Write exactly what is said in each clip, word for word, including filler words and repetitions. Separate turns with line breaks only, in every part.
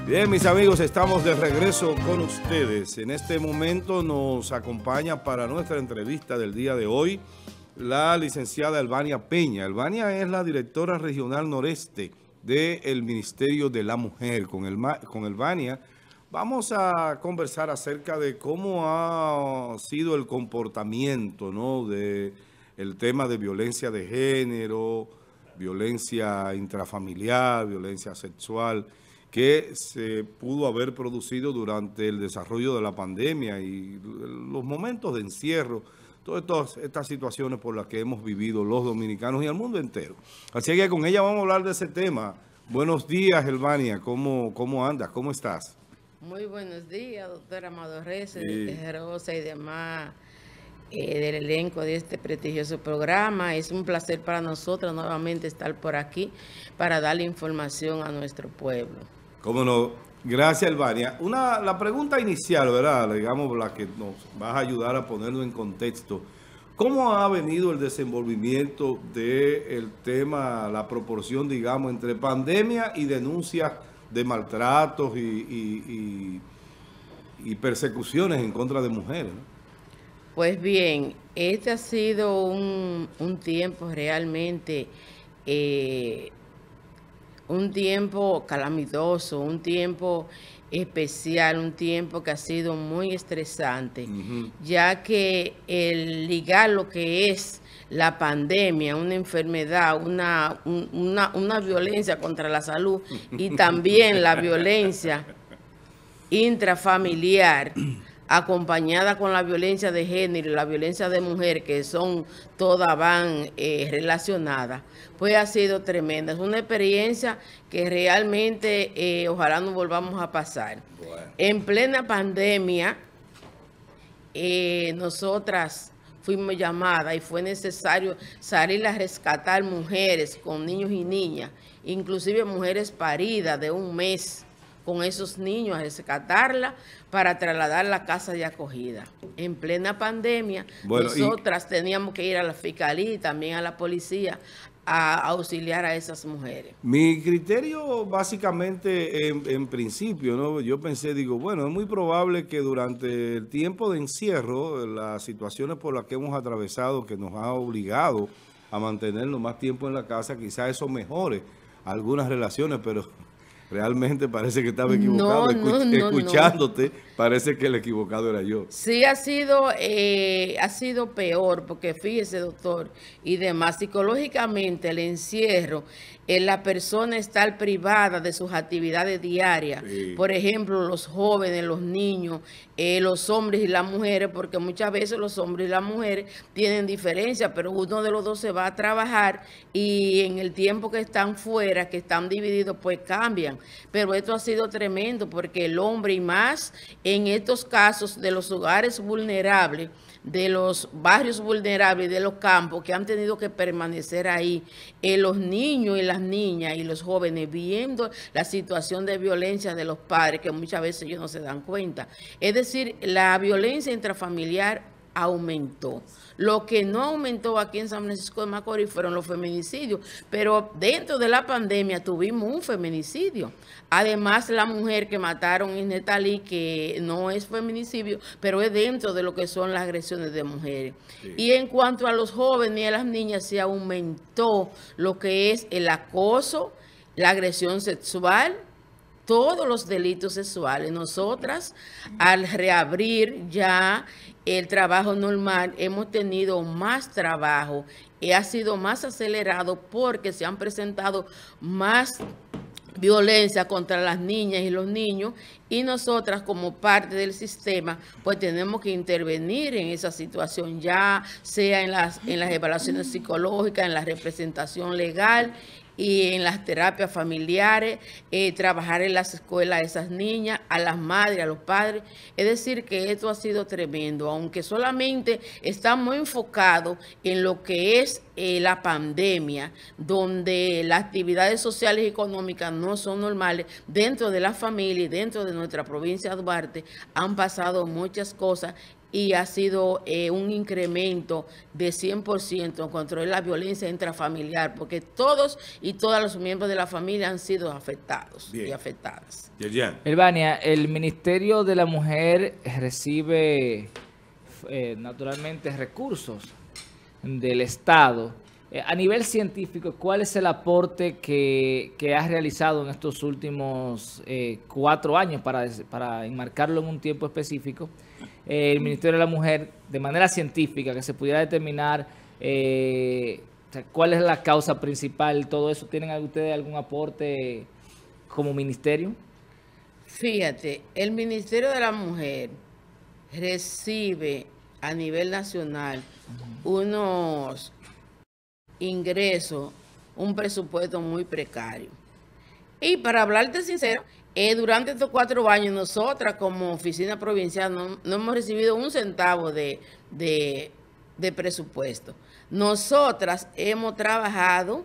Bien, mis amigos, estamos de regreso con ustedes. En este momento nos acompaña para nuestra entrevista del día de hoy la licenciada Elvania Peña. Elvania es la directora regional noreste del Ministerio de la Mujer. Con, el, con Elvania vamos a conversar acerca de cómo ha sido el comportamiento, ¿no?, de el tema de violencia de género, violencia intrafamiliar, violencia sexual, que se pudo haber producido durante el desarrollo de la pandemia y los momentos de encierro, todas estas, estas situaciones por las que hemos vivido los dominicanos y el mundo entero. Así que con ella vamos a hablar de ese tema. Buenos días, Elvania. ¿Cómo, cómo andas? ¿Cómo estás?
Muy buenos días, doctora Amado Reyes, sí. Rosa y demás eh, del elenco de este prestigioso programa. Es un placer para nosotros nuevamente estar por aquí para darle información a nuestro pueblo.
Cómo no. Gracias, Elvania. Una, la pregunta inicial, ¿verdad? Digamos, la que nos va a ayudar a ponerlo en contexto. ¿Cómo ha venido el desenvolvimiento del tema, la proporción, digamos, entre pandemia y denuncias de maltratos y, y, y, y persecuciones en contra de mujeres, ¿no?
Pues bien, este ha sido un, un tiempo realmente... Eh, un tiempo calamitoso, un tiempo especial, un tiempo que ha sido muy estresante, uh-huh. ya que el ligar lo que es la pandemia, una enfermedad, una, una, una violencia contra la salud y también la violencia intrafamiliar, acompañada con la violencia de género y la violencia de mujer, que son, todas van eh, relacionadas, pues ha sido tremenda. Es una experiencia que realmente eh, ojalá no volvamos a pasar. Bueno. En plena pandemia, eh, nosotras fuimos llamadas y fue necesario salir a rescatar mujeres con niños y niñas, inclusive mujeres paridas de un mes, con esos niños, a rescatarla para trasladar a la casa de acogida. En plena pandemia, bueno, nosotras y... teníamos que ir a la fiscalía y también a la policía a auxiliar a esas mujeres.
Mi criterio básicamente en, en principio, ¿no? Yo pensé, digo, bueno, es muy probable que durante el tiempo de encierro, las situaciones por las que hemos atravesado, que nos ha obligado a mantenernos más tiempo en la casa, quizás eso mejore algunas relaciones, pero... realmente parece que estaba equivocado.
No, no, no,
Escuchándote,
no.
Parece que el equivocado era yo.
Sí, ha sido, eh, ha sido peor, porque fíjese, doctor, y demás, psicológicamente el encierro, eh, la persona está privada de sus actividades diarias. Sí. Por ejemplo, los jóvenes, los niños, eh, los hombres y las mujeres, porque muchas veces los hombres y las mujeres tienen diferencia, pero uno de los dos se va a trabajar y en el tiempo que están fuera, que están divididos, pues cambian. Pero esto ha sido tremendo porque el hombre, y más en estos casos de los hogares vulnerables, de los barrios vulnerables, de los campos que han tenido que permanecer ahí, eh, los niños y las niñas y los jóvenes viendo la situación de violencia de los padres, que muchas veces ellos no se dan cuenta. Es decir, la violencia intrafamiliar aumentó. Lo que no aumentó aquí en San Francisco de Macorís fueron los feminicidios, pero dentro de la pandemia tuvimos un feminicidio. Además, la mujer que mataron en Netalí, que no es feminicidio, pero es dentro de lo que son las agresiones de mujeres. Sí. Y en cuanto a los jóvenes y a las niñas, se aumentó lo que es el acoso, la agresión sexual, todos los delitos sexuales. Nosotras, al reabrir ya el trabajo normal, hemos tenido más trabajo y ha sido más acelerado porque se han presentado más violencia contra las niñas y los niños, y nosotras como parte del sistema pues tenemos que intervenir en esa situación, ya sea en las, en las evaluaciones psicológicas, en la representación legal y en las terapias familiares, eh, trabajar en las escuelas a esas niñas, a las madres, a los padres. Es decir, que esto ha sido tremendo, aunque solamente estamos enfocados en lo que es eh, la pandemia, donde las actividades sociales y económicas no son normales. Dentro de la familia y dentro de nuestra provincia de Duarte han pasado muchas cosas y ha sido eh, un incremento de cien por ciento en contra de la violencia intrafamiliar, porque todos y todas los miembros de la familia han sido afectados Bien. y afectadas.
Elvania, el Ministerio de la Mujer recibe eh, naturalmente recursos del Estado. Eh, a nivel científico, ¿cuál es el aporte que, que has realizado en estos últimos eh, cuatro años, para, para enmarcarlo en un tiempo específico, eh, el Ministerio de la Mujer, de manera científica, que se pudiera determinar eh, o sea, cuál es la causa principal, todo eso? ¿Tienen ustedes algún aporte como ministerio?
Fíjate, el Ministerio de la Mujer recibe a nivel nacional uh-huh. unos ingresos, un presupuesto muy precario. Y para hablarte sincero, eh, durante estos cuatro años nosotras como oficina provincial no, no hemos recibido un centavo de, de, de presupuesto. Nosotras hemos trabajado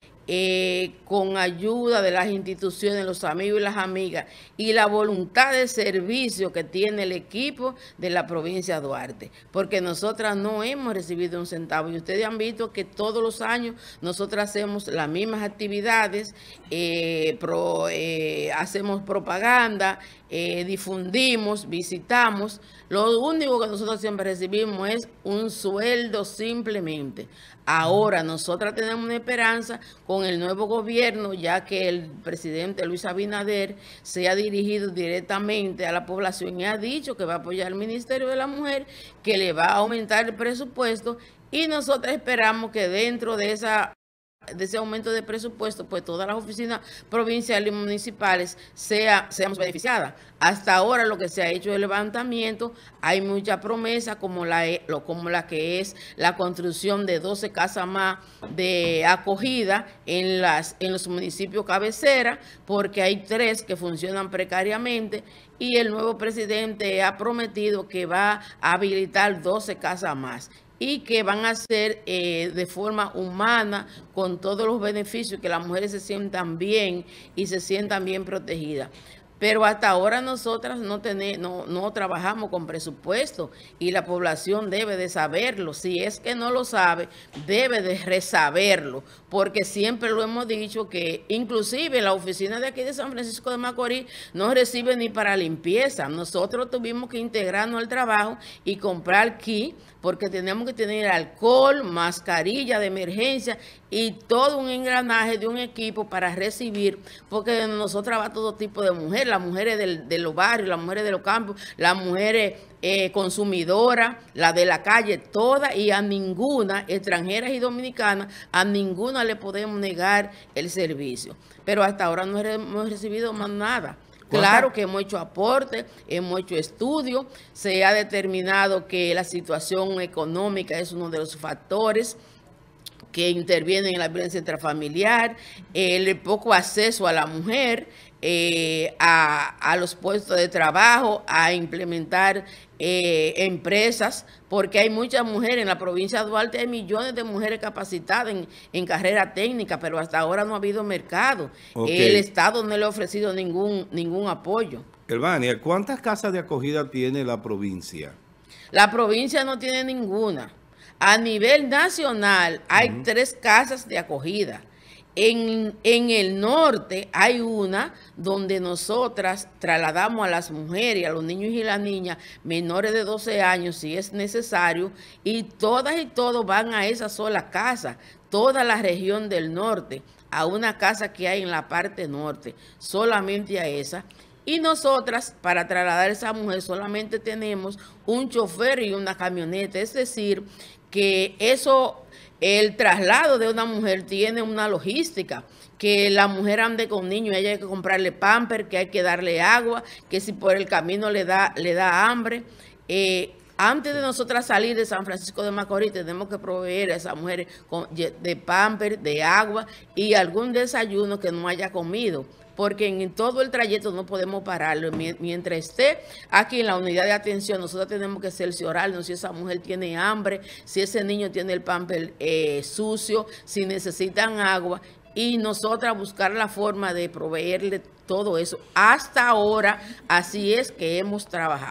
Eh, con ayuda de las instituciones, los amigos y las amigas, y la voluntad de servicio que tiene el equipo de la provincia de Duarte, porque nosotras no hemos recibido un centavo, y ustedes han visto que todos los años nosotras hacemos las mismas actividades, eh, pro, eh, hacemos propaganda, eh, difundimos, visitamos. Lo único que nosotros siempre recibimos es un sueldo simplemente. Ahora nosotras tenemos una esperanza con el nuevo gobierno, ya que el presidente Luis Abinader se ha dirigido directamente a la población y ha dicho que va a apoyar al Ministerio de la Mujer, que le va a aumentar el presupuesto, y nosotros esperamos que dentro de esa de ese aumento de presupuesto, pues todas las oficinas provinciales y municipales sea, seamos beneficiadas. Hasta ahora lo que se ha hecho es el levantamiento, hay mucha promesa como la, como la que es la construcción de doce casas más de acogida en, las, en los municipios cabecera, porque hay tres que funcionan precariamente, y el nuevo presidente ha prometido que va a habilitar doce casas más, y que van a ser eh, de forma humana, con todos los beneficios, que las mujeres se sientan bien y se sientan bien protegidas. Pero hasta ahora nosotras no, tenemos, no, no trabajamos con presupuesto, y la población debe de saberlo. Si es que no lo sabe, debe de resaberlo, porque siempre lo hemos dicho que inclusive la oficina de aquí de San Francisco de Macorís no recibe ni para limpieza. Nosotros tuvimos que integrarnos al trabajo y comprar kit, porque tenemos que tener alcohol, mascarilla de emergencia y todo un engranaje de un equipo para recibir, porque nosotros va todo tipo de mujeres, las mujeres del, de los barrios, las mujeres de los campos, las mujeres eh, consumidoras, las de la calle, todas, y a ninguna, extranjeras y dominicanas, a ninguna le podemos negar el servicio. Pero hasta ahora no hemos recibido más nada. Claro que hemos hecho aportes, hemos hecho estudios, se ha determinado que la situación económica es uno de los factores que intervienen en la violencia intrafamiliar, el poco acceso a la mujer, eh, a, a los puestos de trabajo, a implementar eh, empresas, porque hay muchas mujeres en la provincia de Duarte, hay millones de mujeres capacitadas en, en carrera técnica, pero hasta ahora no ha habido mercado. Okay. El Estado no le ha ofrecido ningún, ningún apoyo.
Elvania, ¿cuántas casas de acogida tiene la provincia?
La provincia no tiene ninguna. A nivel nacional hay uh-huh. tres casas de acogida. En, en el norte hay una donde nosotras trasladamos a las mujeres, a los niños y las niñas menores de doce años si es necesario, y todas y todos van a esa sola casa, toda la región del norte, a una casa que hay en la parte norte, solamente a esa. Y nosotras, para trasladar a esa mujer, solamente tenemos un chofer y una camioneta, es decir, que eso... El traslado de una mujer tiene una logística, que la mujer ande con niños, ella hay que comprarle pamper, que hay que darle agua, que si por el camino le da, le da hambre. Eh, antes de nosotras salir de San Francisco de Macorís, tenemos que proveer a esas mujeres con, de pamper, de agua y algún desayuno que no haya comido, porque en todo el trayecto no podemos pararlo. Mientras esté aquí en la unidad de atención, nosotros tenemos que cerciorarnos si esa mujer tiene hambre, si ese niño tiene el pamper eh, sucio, si necesitan agua, y nosotras buscar la forma de proveerle todo eso. Hasta ahora, así es que hemos trabajado.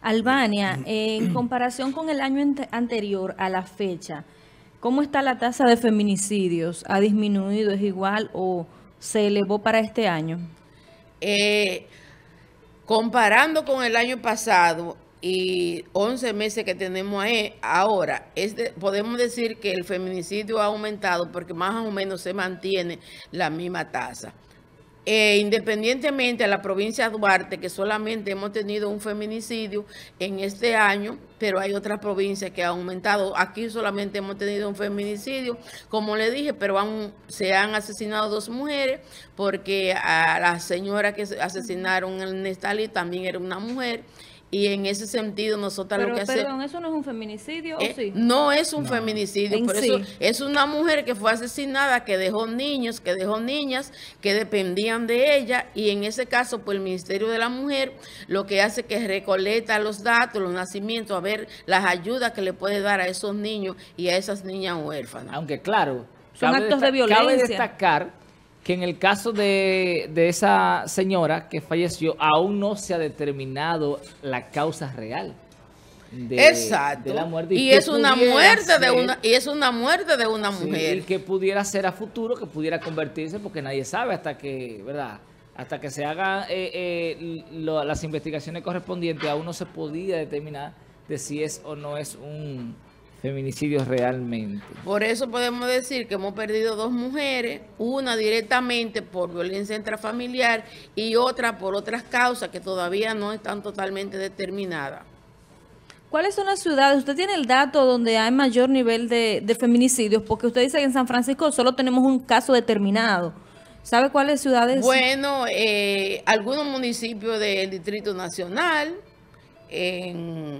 Albania, eh, en comparación con el año ante- anterior a la fecha, ¿cómo está la tasa de feminicidios? ¿Ha disminuido, es igual o se elevó para este año?
Eh, comparando con el año pasado y once meses que tenemos ahí, ahora, es de- podemos decir que el feminicidio ha aumentado porque más o menos se mantiene la misma tasa. Eh, independientemente a la provincia de Duarte, que solamente hemos tenido un feminicidio en este año, pero hay otras provincias que han aumentado. Aquí solamente hemos tenido un feminicidio, como le dije, pero han- se han asesinado dos mujeres, porque a la señora que asesinaron en Nestalí también era una mujer. Y en ese sentido nosotros
Pero,
lo que hacemos...
perdón, ¿eso no es un feminicidio
Eh,
o sí?
no es un feminicidio,
En
por
sí.
eso es una mujer que fue asesinada, que dejó niños, que dejó niñas que dependían de ella, y en ese caso pues el Ministerio de la Mujer lo que hace es que recolecta los datos, los nacimientos, a ver las ayudas que le puede dar a esos niños y a esas niñas huérfanas.
Aunque claro,
Son
cabe
actos de
desta-
violencia.
Cabe destacar que en el caso de, de esa señora que falleció, aún no se ha determinado la causa real de,
Exacto.
de la muerte.
Y
que
es una
pudiera
muerte de
ser-
una y es una muerte de una
sí,
mujer.
y que pudiera ser a futuro, que pudiera convertirse, porque nadie sabe hasta que, ¿verdad? Hasta que se hagan eh, eh, lo- las investigaciones correspondientes, aún no se podía determinar de si es o no es un feminicidio realmente.
Por eso podemos decir que hemos perdido dos mujeres, una directamente por violencia intrafamiliar y otra por otras causas que todavía no están totalmente determinadas.
¿Cuáles son las ciudades? Usted tiene el dato donde hay mayor nivel de, de feminicidios, porque usted dice que en San Francisco solo tenemos un caso determinado. ¿Sabe cuáles ciudades?
Bueno, eh, algunos municipios del Distrito Nacional, en,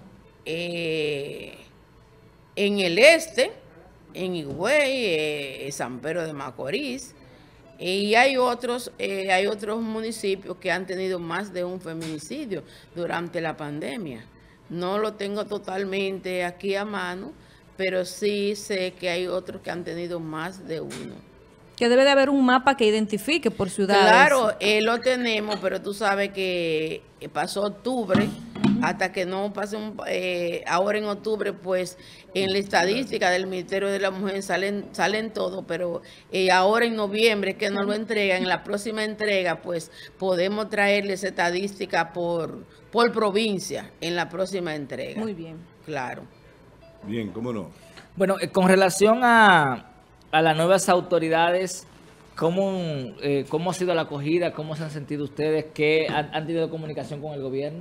eh, en el este, en Higüey, eh, San Pedro de Macorís, y hay otros, eh, hay otros municipios que han tenido más de un feminicidio durante la pandemia. No lo tengo totalmente aquí a mano, pero sí sé que hay otros que han tenido más de uno.
Que debe de haber un mapa que identifique por ciudades.
Claro, eh, lo tenemos, pero tú sabes que pasó octubre, hasta que no pase un, eh, ahora en octubre, pues en la estadística del Ministerio de la Mujer salen salen todo, pero eh, ahora en noviembre que nos lo entregan, en la próxima entrega, pues podemos traerles estadística por, por provincia en la próxima entrega.
Muy bien.
Claro.
Bien, ¿cómo no?
Bueno, eh, con relación a, a las nuevas autoridades, ¿cómo, eh, ¿cómo ha sido la acogida? ¿Cómo se han sentido ustedes? ¿Qué han, han tenido comunicación con el gobierno?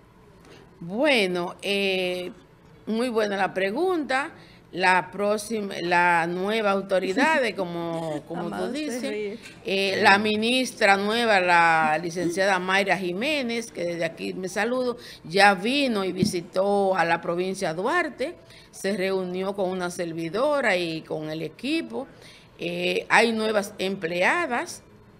Bueno, eh, muy buena la pregunta. La próxima, la nueva autoridad, como, como tú
Amado, se
dices,
ríe.
eh, la ministra nueva, la licenciada Mayra Jiménez, que desde aquí me saludo, ya vino y visitó a la provincia de Duarte, se reunió con una servidora y con el equipo. Eh, hay nuevas empleadas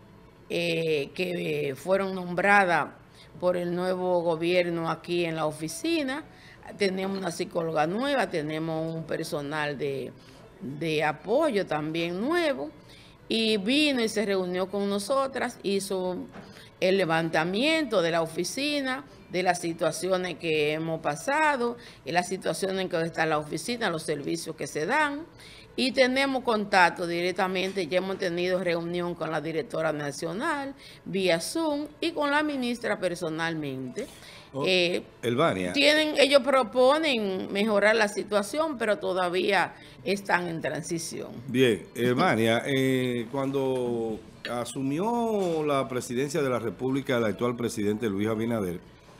eh, que fueron nombradas por el nuevo gobierno aquí en la oficina. Tenemos una psicóloga nueva, tenemos un personal de, de apoyo también nuevo, y vino y se reunió con nosotras, hizo el levantamiento de la oficina, de las situaciones que hemos pasado, y las situaciones en que está la oficina, los servicios que se dan, y tenemos contacto directamente. Ya hemos tenido reunión con la directora nacional vía Zoom y con la ministra personalmente.
Oh,
Eh,
Elvania,
tienen, ellos proponen mejorar la situación, pero todavía están en transición.
bien, Elvania, eh, cuando asumió la presidencia de la República el actual presidente Luis Abinader,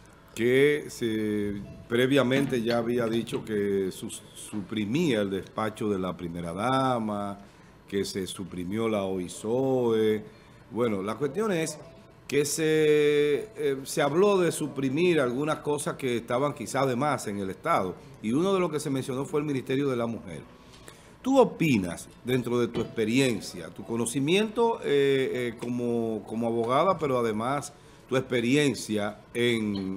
que se, previamente ya había dicho que su- suprimía el despacho de la primera dama, que se suprimió la O I S O E. Bueno, la cuestión es que se, eh, se habló de suprimir algunas cosas que estaban quizás de más en el Estado, y uno de los que se mencionó fue el Ministerio de la Mujer. ¿Tú opinas, dentro de tu experiencia, tu conocimiento eh, eh, como, como abogada, pero además tu experiencia en,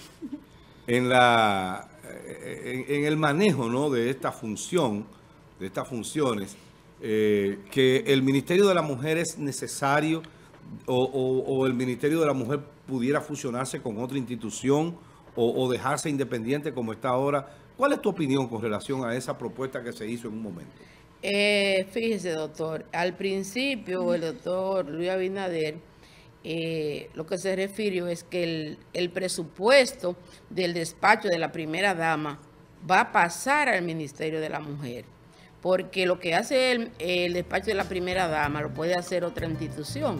en, la, en, en el manejo, ¿no?, de esta función, de estas funciones, eh, que el Ministerio de la Mujer es necesario, o, o, o el Ministerio de la Mujer pudiera fusionarse con otra institución, o, o dejarse independiente como está ahora. ¿Cuál es tu opinión con relación a esa propuesta que se hizo en un momento?
Eh, fíjese, doctor, al principio el doctor Luis Abinader eh, lo que se refirió es que el, el presupuesto del despacho de la primera dama va a pasar al Ministerio de la Mujer, porque lo que hace el, el despacho de la primera dama lo puede hacer otra institución.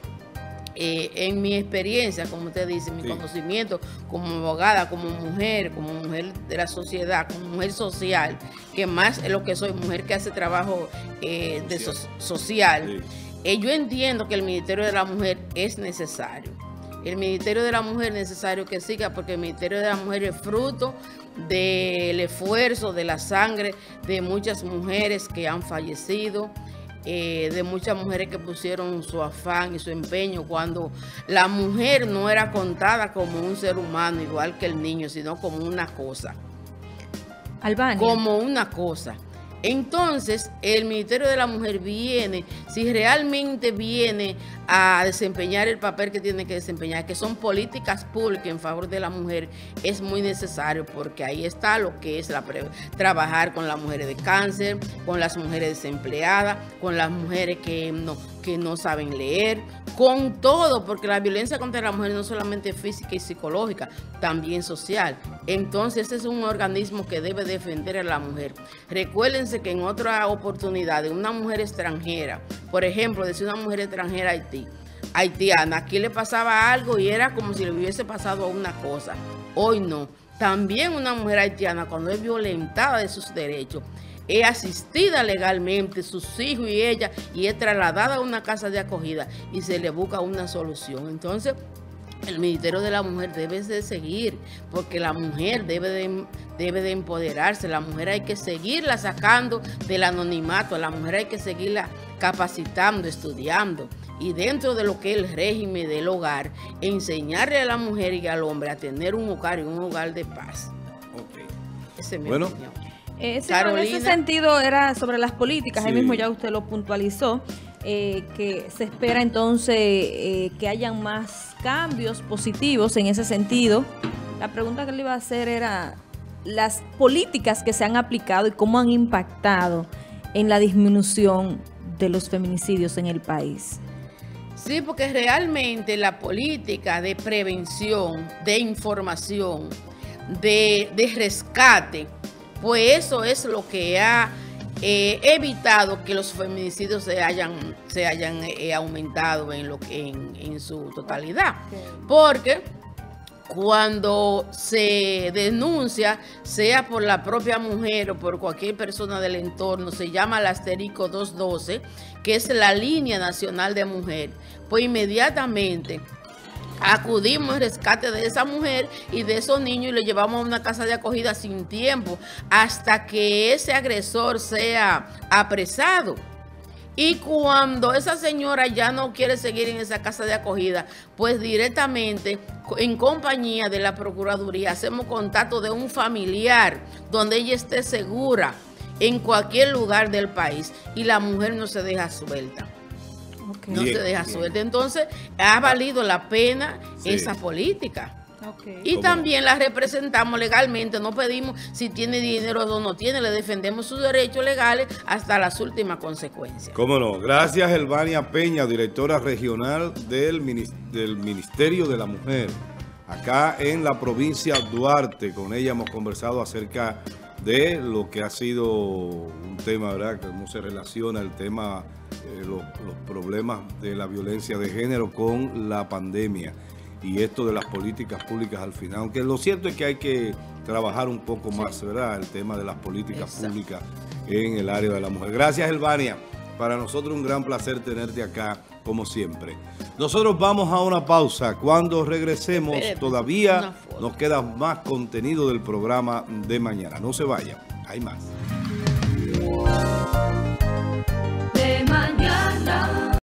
Eh, en mi experiencia, como usted dice, mi sí. conocimiento como abogada, como mujer, como mujer de la sociedad, como mujer social, que más es lo que soy, mujer que hace trabajo eh, de so social, sí. eh, yo entiendo que el Ministerio de la Mujer es necesario. El Ministerio de la Mujer es necesario que siga, porque el Ministerio de la Mujer es fruto del esfuerzo, de la sangre de muchas mujeres que han fallecido, Eh, de muchas mujeres que pusieron su afán y su empeño cuando la mujer no era contada como un ser humano igual que el niño, sino como una cosa.
Albania.
Como una cosa. Entonces, el Ministerio de la Mujer viene, si realmente viene a desempeñar el papel que tiene que desempeñar, que son políticas públicas en favor de la mujer, es muy necesario, porque ahí está lo que es la pre trabajar con las mujeres de cáncer, con las mujeres desempleadas, con las mujeres que no, que no saben leer, con todo, porque la violencia contra la mujer no es solamente física y psicológica, también social. Entonces, ese es un organismo que debe defender a la mujer. Recuérdense que en otra oportunidad de una mujer extranjera, por ejemplo, decir una mujer extranjera a Haití, haitiana, aquí le pasaba algo y era como si le hubiese pasado una cosa. Hoy no. También una mujer haitiana, cuando es violentada de sus derechos, es asistida legalmente, sus hijos y ella, y es trasladada a una casa de acogida y se le busca una solución. Entonces, el Ministerio de la Mujer debe de seguir, porque la mujer debe de, debe de empoderarse. La mujer hay que seguirla sacando del anonimato, a la mujer hay que seguirla capacitando, estudiando. Y dentro de lo que es el régimen del hogar, enseñarle a la mujer y al hombre a tener un hogar y un hogar de paz.
Okay.
Esa es mi
bueno.
opinión.
Eh, sí, en ese sentido era sobre las políticas, sí. Ahí mismo ya usted lo puntualizó, eh, que se espera entonces eh, que hayan más cambios positivos en ese sentido. La pregunta que le iba a hacer era las políticas que se han aplicado y cómo han impactado en la disminución de los feminicidios en el país.
Sí, porque realmente la política de prevención, de información, de, de rescate, pues eso es lo que ha eh, evitado que los feminicidios se hayan, se hayan eh, aumentado en, lo, en, en su totalidad. Porque cuando se denuncia, sea por la propia mujer o por cualquier persona del entorno, se llama el asterisco doscientos doce, que es la línea nacional de mujer, pues inmediatamente acudimos al rescate de esa mujer y de esos niños y le llevamos a una casa de acogida sin tiempo hasta que ese agresor sea apresado. Y cuando esa señora ya no quiere seguir en esa casa de acogida, pues directamente en compañía de la Procuraduría hacemos contacto de un familiar donde ella esté segura en cualquier lugar del país y la mujer no se deja suelta. Okay. No bien, se deja bien. suelta. Entonces, ha valido la pena sí. esa política. Okay. Y también la representamos legalmente, no pedimos si tiene dinero o no tiene, le defendemos sus derechos legales hasta las últimas consecuencias.
Cómo no. Gracias, Elvania Peña, directora regional del, del Ministerio de la Mujer, acá en la provincia Duarte. Con ella hemos conversado acerca de lo que ha sido un tema, ¿verdad? Cómo se relaciona el tema, eh, los, los problemas de la violencia de género con la pandemia y esto de las políticas públicas al final. Aunque lo cierto es que hay que trabajar un poco más, sí. ¿verdad? El tema de las políticas Exacto. públicas en el área de la mujer. Gracias, Elvania. Para nosotros un gran placer tenerte acá, como siempre. Nosotros vamos a una pausa. Cuando regresemos, Espérate, todavía nos queda más contenido del programa de mañana. No se vayan, hay más.